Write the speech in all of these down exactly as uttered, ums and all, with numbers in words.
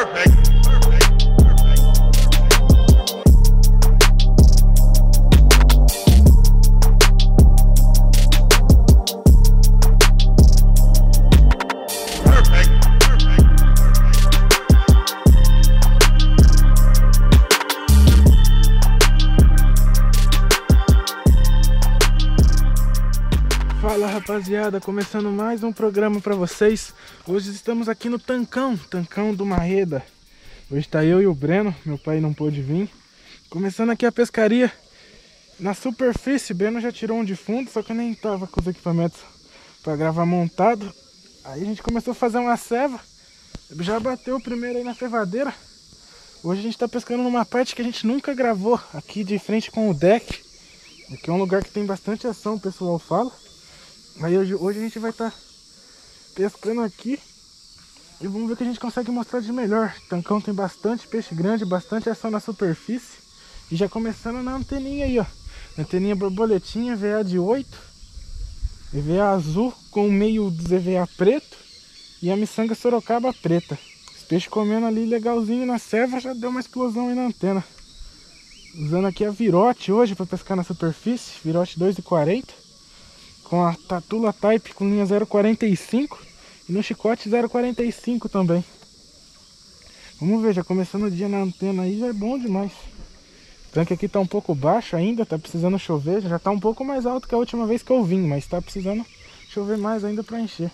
Fala rapaziada, começando mais um programa pra vocês. Hoje estamos aqui no Tancão, Tancão do Marreda. Hoje tá eu e o Breno, meu pai não pôde vir. Começando aqui a pescaria na superfície. O Breno já tirou um de fundo, só que eu nem tava com os equipamentos pra gravar montado. Aí a gente começou a fazer uma ceva. Já bateu o primeiro aí na cevadeira. Hoje a gente tá pescando numa parte que a gente nunca gravou, aqui de frente com o deck. Aqui é um lugar que tem bastante ação, o pessoal fala. Aí hoje, hoje a gente vai estar tá pescando aqui e vamos ver o que a gente consegue mostrar de melhor. Tancão tem bastante peixe grande, bastante ação na superfície. E já começando na anteninha aí, ó. Anteninha borboletinha, V A de oito. E V A azul com meio Z V A preto. E a miçanga sorocaba preta. Os peixes comendo ali legalzinho na serva, já deu uma explosão aí na antena. Usando aqui a virote hoje para pescar na superfície. Virote dois e quarenta. Com a Tatula Type com linha zero quarenta e cinco e no chicote zero quarenta e cinco também. Vamos ver, já começando o dia na antena aí já é bom demais. O tanque aqui tá um pouco baixo ainda, tá precisando chover. Já tá um pouco mais alto que a última vez que eu vim, mas tá precisando chover mais ainda pra encher.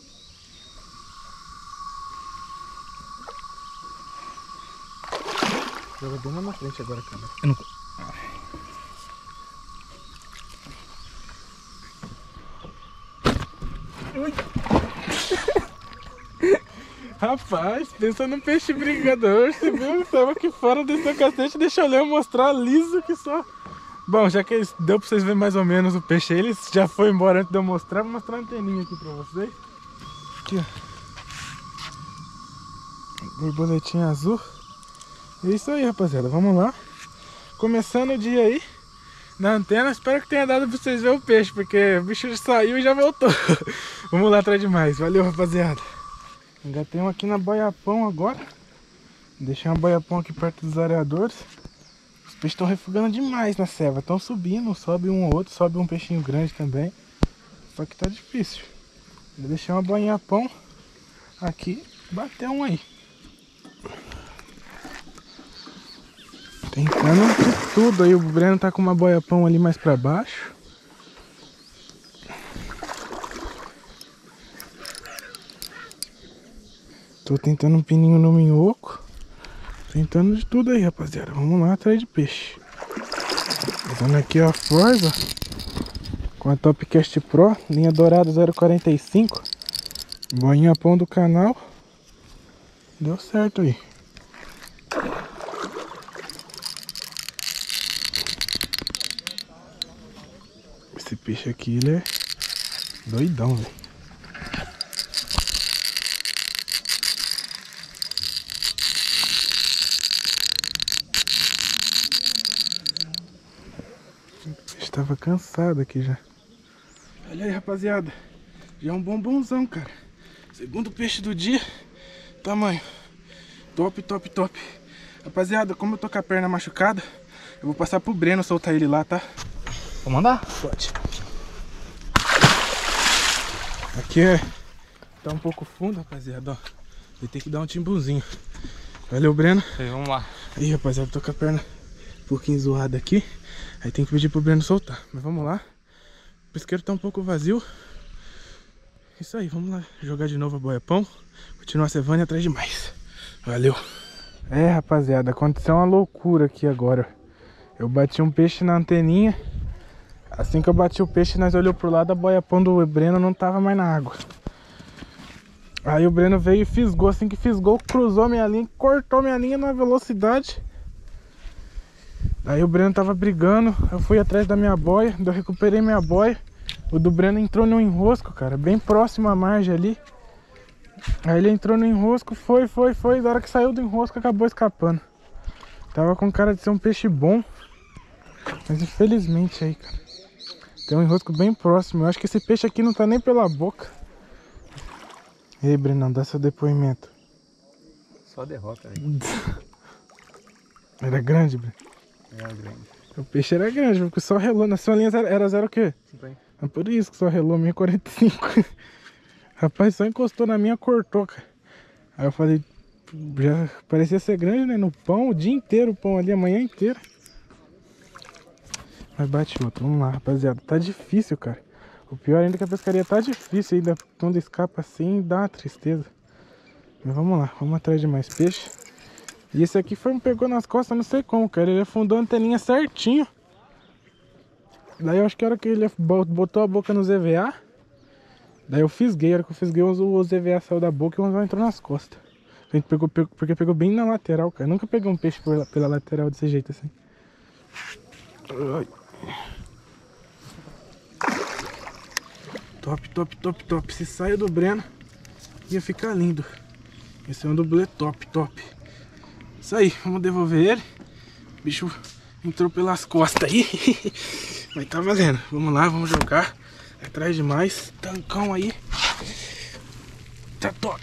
Joga bem lá na frente agora, cara. Eu não... Rapaz, pensa no peixe brigador. Você viu? Estava aqui fora desse cacete. Deixa eu ler eu mostrar liso que só. Bom, já que deu pra vocês verem mais ou menos o peixe, ele já foi embora antes de eu mostrar. Vou mostrar a anteninha aqui pra vocês. Aqui, ó. Borboletinha azul. É isso aí, rapaziada. Vamos lá. Começando o dia aí na antena. Espero que tenha dado pra vocês verem o peixe, porque o bicho saiu e já voltou. Vamos lá atrás de mais. Valeu, rapaziada. Engatei um aqui na boiapão agora. Deixei uma boiapão aqui perto dos areadores. Os peixes estão refugando demais na serva. Estão subindo, sobe um ou outro, sobe um peixinho grande também. Só que tá difícil. Eu deixei uma boiapão aqui, bateu um aí. Tentando de tudo aí. O Breno tá com uma boiapão ali mais pra baixo. Tô tentando um pininho no minhoco. Tentando de tudo aí, rapaziada. Vamos lá atrás de peixe. Usando aqui a Forza com a Topcast Pro, linha dourada zero quarenta e cinco. Boinha pão do canal. Deu certo aí. Esse peixe aqui, ele é doidão, velho. Tava cansado aqui já. Olha aí, rapaziada. Já é um bombonzão, cara. Segundo peixe do dia. Tamanho. Top, top, top. Rapaziada, como eu tô com a perna machucada, eu vou passar pro Breno soltar ele lá, tá? Vou mandar? Pode. Aqui é... tá um pouco fundo, rapaziada, ó. Vai ter que dar um timbuzinho. Valeu, Breno. Aí, vamos lá. Aí, rapaziada, tô com a perna um pouquinho zoada aqui. Aí tem que pedir pro Breno soltar. Mas vamos lá. O pesqueiro tá um pouco vazio. Isso aí, vamos lá jogar de novo a boiapão. Continuar cevando atrás de mais. Valeu. É, rapaziada, aconteceu uma loucura aqui agora. Eu bati um peixe na anteninha. Assim que eu bati o peixe, nós olhamos pro lado, a boiapão do Breno não tava mais na água. Aí o Breno veio e fisgou. Assim que fisgou, cruzou minha linha, cortou minha linha numa velocidade. Aí o Breno tava brigando, eu fui atrás da minha boia, eu recuperei minha boia. O do Breno entrou no enrosco, cara, bem próximo à margem ali. Aí ele entrou no enrosco, foi, foi, foi. Da hora que saiu do enrosco, acabou escapando. Tava com cara de ser um peixe bom, mas infelizmente aí, cara, tem um enrosco bem próximo. Eu acho que esse peixe aqui não tá nem pela boca. E aí, Brenão, dá seu depoimento. Só derrota, velho. Era grande, Breno? Era grande. O peixe era grande, porque só relou. Na sua linha era zero o quê? cinquenta. É por isso que só relou a minha quarenta e cinco. Rapaz, só encostou na minha, cortou, cara. Aí eu falei, já parecia ser grande, né? No pão, o dia inteiro o pão ali, a manhã inteira. Mas bate outro, vamos lá, rapaziada. Tá difícil, cara. O pior ainda é que a pescaria tá difícil ainda. Quando escapa assim, dá uma tristeza. Mas vamos lá, vamos atrás de mais peixe. E esse aqui foi, me pegou nas costas, não sei como, cara. Ele afundou a anteninha certinho. Daí eu acho que a hora que ele botou a boca no Z V A, daí eu fisguei. A hora que eu fisguei, o Z V A saiu da boca e o anzol entrou nas costas. A gente pegou, pegou, porque pegou bem na lateral, cara. Eu nunca peguei um peixe por, pela lateral desse jeito assim. Ai. Top, top, top, top. Se saia do Breno, ia ficar lindo. Esse é um dublê top, top. Isso aí, vamos devolver ele. O bicho entrou pelas costas aí. Mas tá valendo. Vamos lá, vamos jogar. Atrás de mais. Tancão aí. Tá top.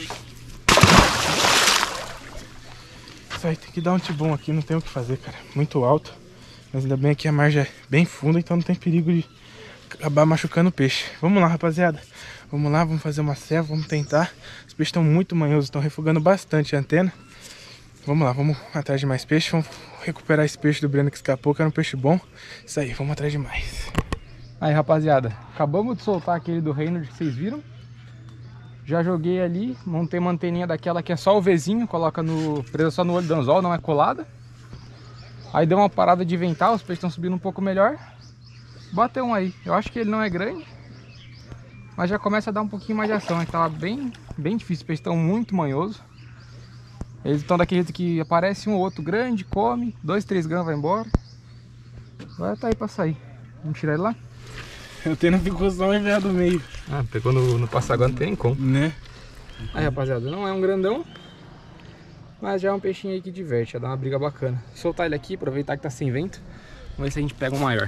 Isso aí, tem que dar um tibum aqui. Não tem o que fazer, cara. Muito alto. Mas ainda bem que a margem é bem funda, então não tem perigo de acabar machucando o peixe. Vamos lá, rapaziada. Vamos lá, vamos fazer uma ceva, vamos tentar. Os peixes estão muito manhosos, estão refugando bastante a antena. Vamos lá, vamos atrás de mais peixe. Vamos recuperar esse peixe do Breno que escapou, que era um peixe bom. Isso aí, vamos atrás de mais. Aí, rapaziada, acabamos de soltar aquele do Reynolds que vocês viram. Já joguei ali, montei uma anteninha daquela que é só o Vzinho, coloca no, presa só no olho do anzol, não é colada. Aí deu uma parada de ventar, os peixes estão subindo um pouco melhor. Bateu um aí, eu acho que ele não é grande, mas já começa a dar um pouquinho mais de ação. Ele tava bem, bem difícil, os peixes estão muito manhosos. Eles estão daquele jeito que aparece um ou outro grande, come, dois, três gramas, vai embora. Agora tá aí pra sair. Vamos tirar ele lá? Eu tenho ficou só o enviado do meio. Ah, pegou no, no passaguá, não tem nem como. Né? Aí, rapaziada, não é um grandão, mas já é um peixinho aí que diverte, já dá uma briga bacana. Soltar ele aqui, aproveitar que tá sem vento. Vamos ver se a gente pega um maior.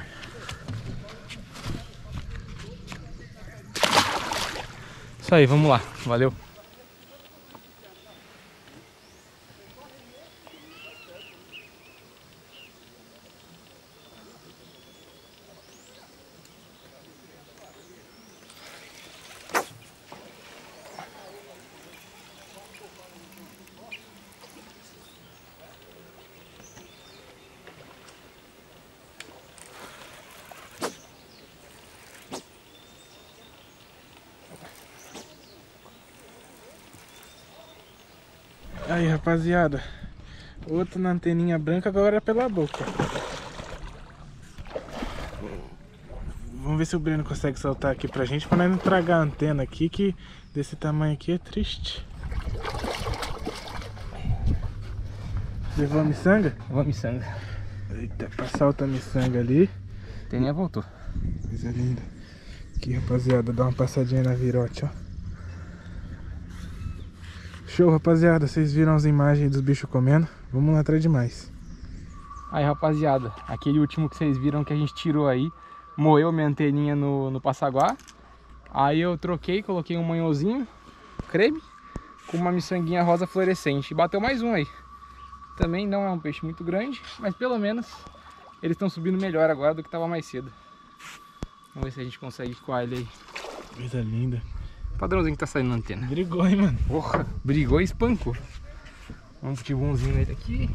Isso aí, vamos lá. Valeu. Aí, rapaziada, outro na anteninha branca, agora é pela boca. Vamos ver se o Breno consegue soltar aqui pra gente, pra não tragar a antena aqui, que desse tamanho aqui é triste. Levou a miçanga? Levou a miçanga. Eita, passar outra miçanga ali. Teninha voltou. Coisa linda. Aqui, rapaziada, dá uma passadinha na virote, ó. Show, rapaziada, vocês viram as imagens dos bichos comendo? Vamos lá atrás de mais. Aí, rapaziada, aquele último que vocês viram que a gente tirou aí, moeu minha anteninha no, no passaguá. Aí eu troquei, coloquei um manhozinho, creme, com uma miçanguinha rosa fluorescente. E bateu mais um aí. Também não é um peixe muito grande, mas pelo menos eles estão subindo melhor agora do que estava mais cedo. Vamos ver se a gente consegue coar ele aí. Coisa linda. Padrãozinho que tá saindo na antena. Brigou, hein, mano? Porra, brigou e espancou. Vamos de bonzinho nele aqui.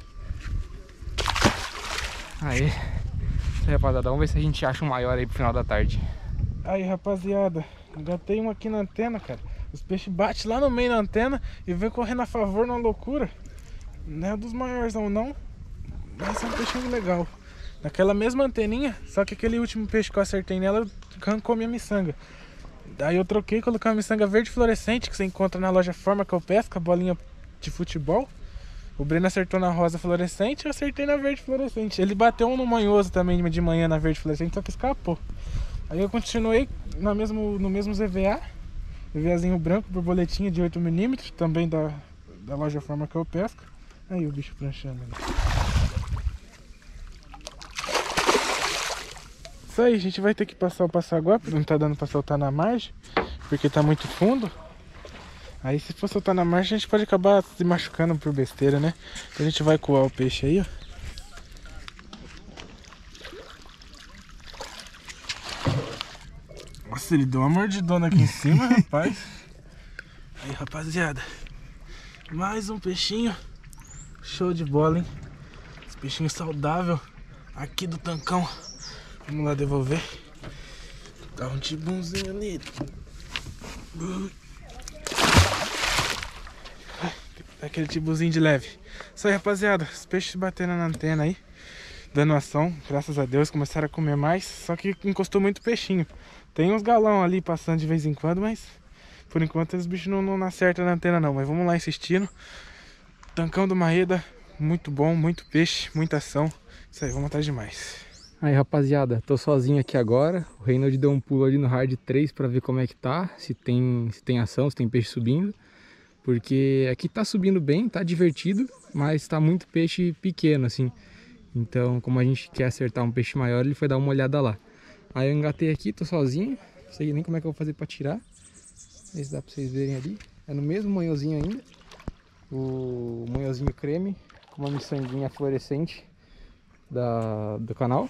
Aí. Isso aí, rapaziada. Vamos ver se a gente acha um maior aí pro final da tarde. Aí, rapaziada. Engatei um aqui na antena, cara. Os peixes batem lá no meio da antena e vem correndo a favor na loucura. Não é dos maiores ou não, mas é um peixinho legal. Naquela mesma anteninha, só que aquele último peixe que eu acertei nela, arrancou minha miçanga. Daí eu troquei, coloquei uma miçanga verde fluorescente que você encontra na loja Forma que eu pesco, a bolinha de futebol. O Breno acertou na rosa fluorescente, eu acertei na verde fluorescente. Ele bateu um no manhoso também de manhã na verde fluorescente, só que escapou. Aí eu continuei no mesmo, no mesmo Z V A, ZVAzinho branco, borboletinha de oito milímetros, também da, da loja Forma que eu pesco. Aí o bicho pranchando ali. Isso aí, a gente vai ter que passar o passaguá, não tá dando pra soltar na margem, porque tá muito fundo. Aí se for soltar na marcha, a gente pode acabar se machucando por besteira, né? Então a gente vai coar o peixe aí, ó. Nossa, ele deu uma mordidona aqui em cima, rapaz. Aí, rapaziada. Mais um peixinho. Show de bola, hein? Esse peixinho saudável aqui do Tancão. Vamos lá devolver. Tá um tibumzinho ali. Aquele tibuzinho de leve. Isso aí, rapaziada. Os peixes batendo na antena aí, dando ação, graças a Deus. Começaram a comer mais. Só que encostou muito peixinho. Tem uns galão ali passando de vez em quando, mas por enquanto os bichos não, não acertam na antena não. Mas vamos lá insistindo. Tancão do Marreda, muito bom, muito peixe, muita ação. Isso aí, vamos atrás de mais. Aí, rapaziada, tô sozinho aqui agora. O Reinald deu um pulo ali no hard três pra ver como é que tá, se tem, se tem ação, se tem peixe subindo. Porque aqui tá subindo bem, tá divertido, mas tá muito peixe pequeno, assim. Então, como a gente quer acertar um peixe maior, ele foi dar uma olhada lá. Aí eu engatei aqui, tô sozinho, não sei nem como é que eu vou fazer pra tirar. Vê se dá pra vocês verem ali. É no mesmo monhozinho ainda. O monhozinho creme, com uma miçanguinha fluorescente da, do canal.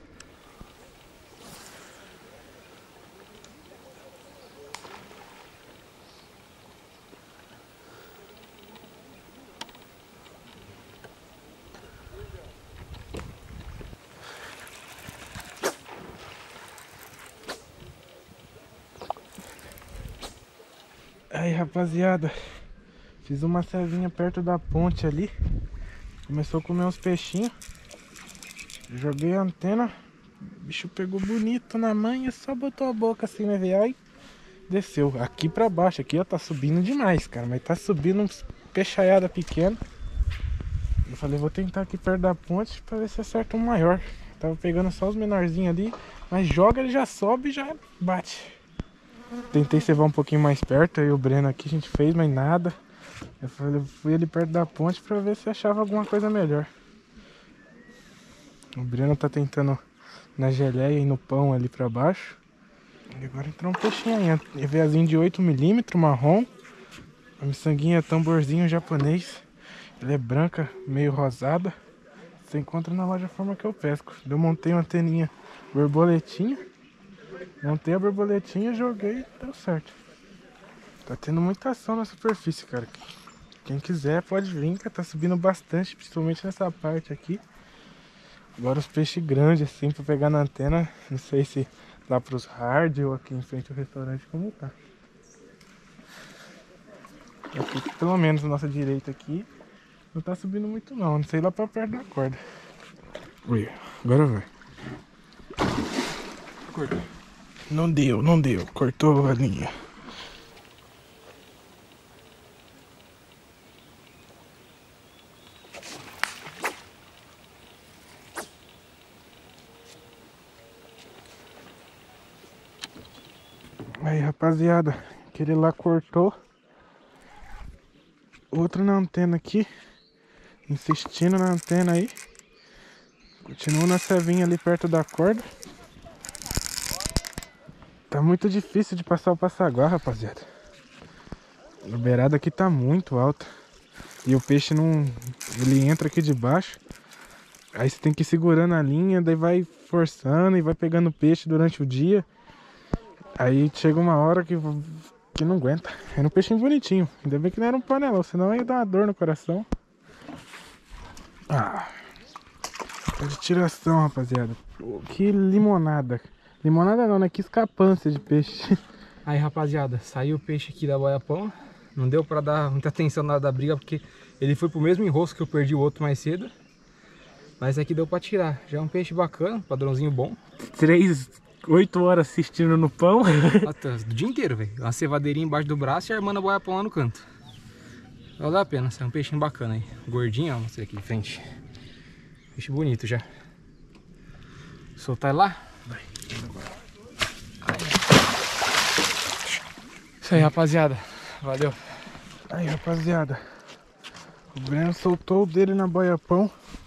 Aí, rapaziada, fiz uma cevinha perto da ponte ali. Começou a comer uns peixinhos. Joguei a antena. O bicho pegou bonito na manha. Só botou a boca assim na viagem e desceu. Aqui pra baixo, aqui ó, tá subindo demais, cara. Mas tá subindo uns peixaiada pequeno. Eu falei, vou tentar aqui perto da ponte pra ver se acerta um maior. Tava pegando só os menorzinhos ali. Mas joga, ele já sobe e já bate. Tentei cevar um pouquinho mais perto, aí o Breno aqui a gente fez, mas nada. Eu falei, fui ali perto da ponte pra ver se achava alguma coisa melhor. O Breno tá tentando na geleia e no pão ali pra baixo. E agora entrou um peixinho aí, EVAzinho de oito milímetros, marrom. A miçanguinha tamborzinho japonês. Ela é branca, meio rosada. Você encontra na loja Forma que eu pesco. Eu montei uma anteninha borboletinha. Montei a borboletinha, joguei e deu certo. Tá tendo muita ação na superfície, cara. Quem quiser pode vir, que tá subindo bastante, principalmente nessa parte aqui. Agora os peixes grandes assim pra pegar na antena, não sei se lá pros hard ou aqui em frente ao restaurante como tá. Aqui, pelo menos na nossa direita aqui, não tá subindo muito não, não sei lá pra perto da corda. Ui, agora vai. Cortou. Não deu, não deu. Cortou a linha. Aí, rapaziada, aquele lá cortou. Outro na antena aqui. Insistindo na antena aí. Continuo na cevinha ali perto da corda. Tá muito difícil de passar o passaguá, rapaziada. A beirada aqui tá muito alta. E o peixe não... ele entra aqui de baixo. Aí você tem que ir segurando a linha, daí vai forçando e vai pegando peixe durante o dia. Aí chega uma hora que, que não aguenta. Era um peixinho bonitinho. Ainda bem que não era um panelão, senão ia dar uma dor no coração. Ah, tá de tiração, rapaziada. Que limonada. Limonada não, né? Que escapância de peixe. Aí, rapaziada, saiu o peixe aqui da boiapão. Não deu pra dar muita atenção na hora da briga, porque ele foi pro mesmo enrosco que eu perdi o outro mais cedo. Mas aqui deu pra tirar. Já é um peixe bacana, padrãozinho bom. Três, oito horas assistindo no pão. Do dia inteiro, velho. Uma cevadeirinha embaixo do braço e armando a boiapão lá no canto. Valeu a pena, é um peixinho bacana aí. Gordinho, ó, mostrei aqui de frente. Peixe bonito já. Soltar ele lá? Vai. Isso aí, rapaziada. Valeu. Aí, rapaziada. O Breno soltou o dele na boiapão.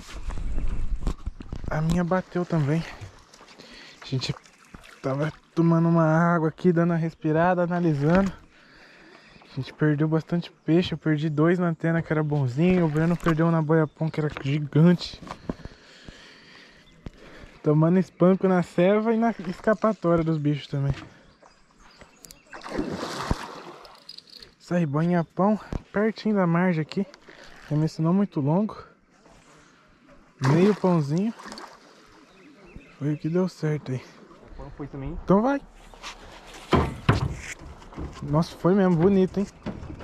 A minha bateu também. A gente tava tomando uma água aqui, dando a respirada, analisando. A gente perdeu bastante peixe, eu perdi dois na antena que era bonzinho, o Breno perdeu um na boiapão que era gigante. Tomando espanco na ceva e na escapatória dos bichos também. Isso aí, boiapão, pertinho da margem aqui. Remesso não muito longo. Meio pãozinho. Foi o que deu certo aí. O pão foi também. Então vai. Nossa, foi mesmo, bonito, hein?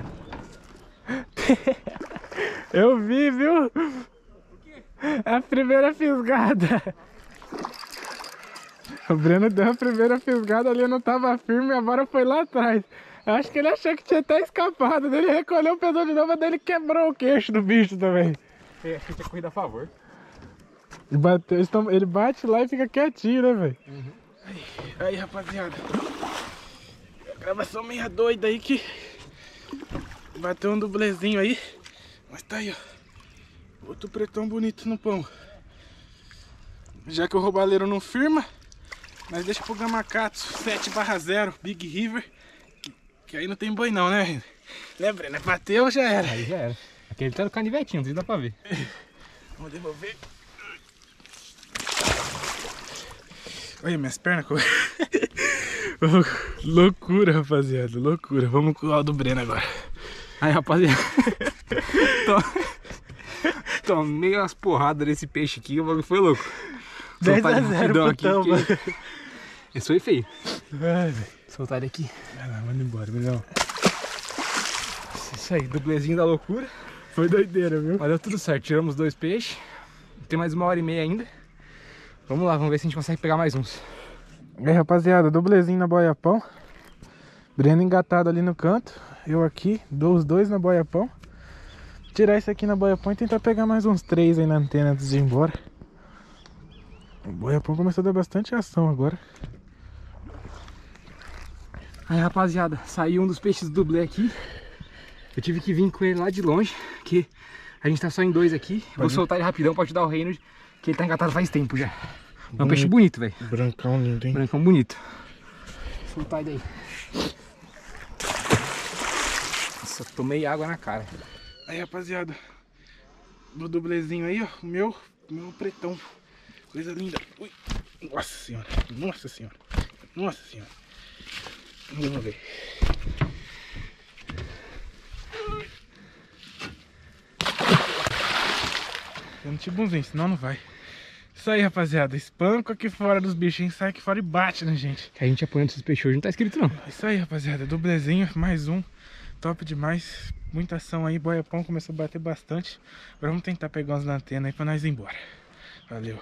Eu vi, viu? A primeira fisgada. O Breno deu a primeira fisgada ali, não tava firme, agora foi lá atrás. Acho que ele achou que tinha até escapado. Ele recolheu, pesou de novo, mas ele quebrou o queixo do bicho também. É, acho que tinha corrido a favor. Ele, bateu, ele bate lá e fica quietinho, né, velho? Uhum. Aí, aí, rapaziada. Gravação meia doida aí que bateu um dublezinho aí. Mas tá aí, ó. Outro pretão bonito no pão. Já que o roubaleiro não firma, mas deixa pro Gamakatsu sete barra zero Big River. Que, que aí não tem boi não, né? Lembra, né? Bateu, já era. Aí já era. Aquele tá no canivetinho, não sei se dá pra ver. Vamos devolver. Olha minhas pernas. Loucura, rapaziada, loucura. Vamos com o Aldo Breno agora. Aí, rapaziada. Tomei umas porradas desse peixe aqui, o bagulho foi louco. dez a zero aqui, porque... Esse foi feio. Vai, velho. Soltar ele aqui. Vai lá, manda embora, melhor. Isso aí, dublezinho da loucura. Foi doideira, viu? Mas deu tudo certo, tiramos dois peixes. Tem mais uma hora e meia ainda. Vamos lá, vamos ver se a gente consegue pegar mais uns. Aí, rapaziada, dublezinho na boiapão. Breno engatado ali no canto. Eu aqui, dou os dois na boiapão. Tirar esse aqui na boiapão e tentar pegar mais uns três aí na antena antes de ir embora. O boiapão começou a dar bastante ação agora. Aí, rapaziada, saiu um dos peixes do dublê aqui. Eu tive que vir com ele lá de longe, que a gente tá só em dois aqui. Pode Vou ir. soltar ele rapidão pra ajudar o Reino, que ele tá engatado faz tempo já. É um peixe bonito, velho. Brancão lindo, hein? Brancão bonito. Vou soltar ele aí. Nossa, tomei água na cara. Aí, rapaziada, do dublezinho aí, ó, o meu, o meu pretão. Coisa linda. Ui. Nossa senhora, nossa senhora, nossa senhora. Vamos ver. Eu não te bonzinho, senão não vai. Isso aí, rapaziada, espanco aqui fora dos bichinhos, sai aqui fora e bate na gente. Que a gente apanhando esses peixes hoje não tá escrito não. Isso aí, rapaziada, dublezinho, mais um. Top demais, muita ação aí, boiapão começou a bater bastante. Agora vamos tentar pegar uns na antena aí pra nós ir embora. Valeu.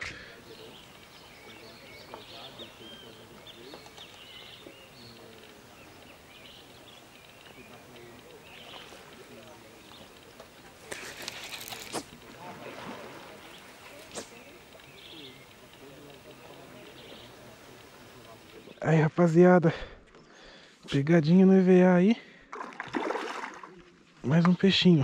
Aí, rapaziada, pegadinha no E V A aí. Mais um peixinho.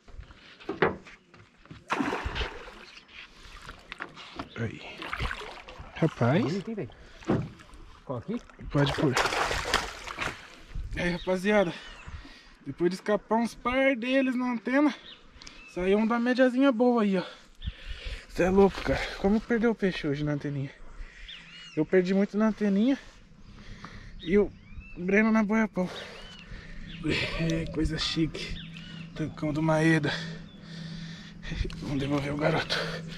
Aí. Rapaz. Coloca aqui? Pode pôr. Aí, rapaziada, depois de escapar uns par deles na antena, saiu um da médiazinha boa aí, ó. Você é louco, cara. Como perdeu o peixe hoje na anteninha? Eu perdi muito na anteninha. E o Breno na boiapão. É, coisa chique. Tancão do Maeda. Vamos devolver o garoto.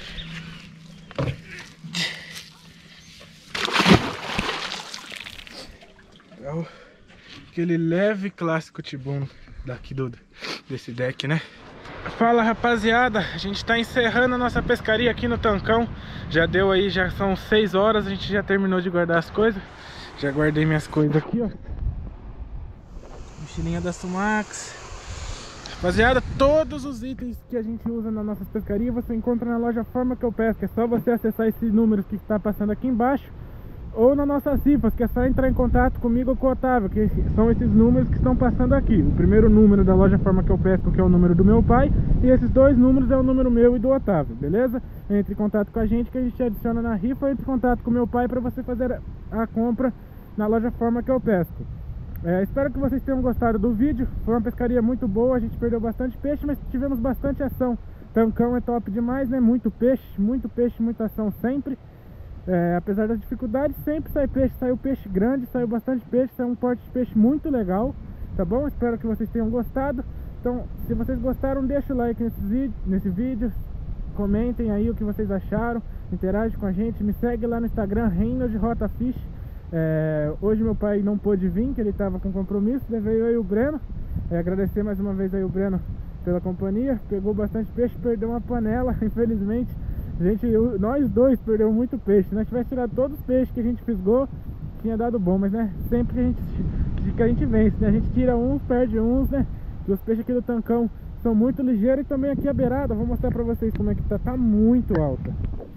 É o, aquele leve clássico tibum daqui do, desse deck, né? Fala, rapaziada, a gente tá encerrando a nossa pescaria aqui no Tancão. Já deu aí, já são seis horas, a gente já terminou de guardar as coisas. Já guardei minhas coisas aqui, ó. Mochilinha da Sumax. Rapaziada, todos os itens que a gente usa na nossa pescaria você encontra na loja Forma que eu pesco. É só você acessar esses números que está passando aqui embaixo, ou na nossa Cifras, que é só entrar em contato comigo ou com o Otávio, que são esses números que estão passando aqui. O primeiro número da loja Forma que eu pesco, que é o número do meu pai, e esses dois números é o número meu e do Otávio, beleza? Entre em contato com a gente que a gente te adiciona na rifa, entre em contato com o meu pai para você fazer a compra na loja Forma que eu pesco. É, espero que vocês tenham gostado do vídeo. Foi uma pescaria muito boa, a gente perdeu bastante peixe, mas tivemos bastante ação. Tancão é top demais, né? Muito peixe, muito peixe, muita ação sempre. É, apesar das dificuldades, sempre sai peixe, saiu peixe grande, saiu bastante peixe, saiu um porte de peixe muito legal, tá bom? Espero que vocês tenham gostado. Então, se vocês gostaram, deixa o like nesse vídeo, nesse vídeo, comentem aí o que vocês acharam, interage com a gente, me segue lá no Instagram, Reinhold Rota Fish. É, hoje meu pai não pôde vir, que ele estava com compromisso, levei eu e o Breno. É, agradecer mais uma vez aí o Breno pela companhia, pegou bastante peixe, perdeu uma panela, infelizmente. A gente, eu, nós dois perdemos muito peixe. Se nós tivesse tirado todos os peixes que a gente fisgou, tinha dado bom, mas né, sempre que a gente, que a gente vence, né? A gente tira uns, perde uns, né? E os peixes aqui do Tancão são muito ligeiros. E também aqui a beirada, vou mostrar pra vocês como é que tá, tá muito alta.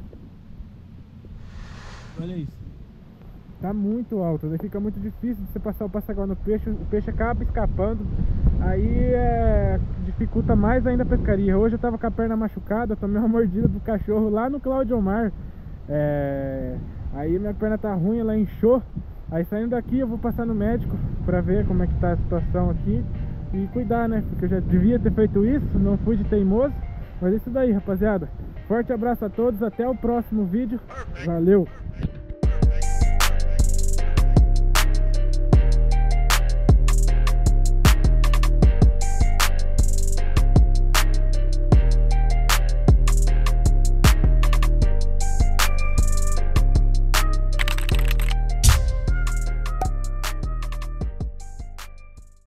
Olha isso. Tá muito alta, daí fica muito difícil de você passar o passaguá no peixe, o peixe acaba escapando, aí é, dificulta mais ainda a pescaria. Hoje eu tava com a perna machucada, tomei uma mordida do cachorro lá no Cláudio Omar, é, aí minha perna tá ruim, ela inchou, aí saindo daqui eu vou passar no médico pra ver como é que tá a situação aqui e cuidar, né, porque eu já devia ter feito isso, não fui de teimoso, mas é isso daí, rapaziada. Forte abraço a todos, até o próximo vídeo, valeu!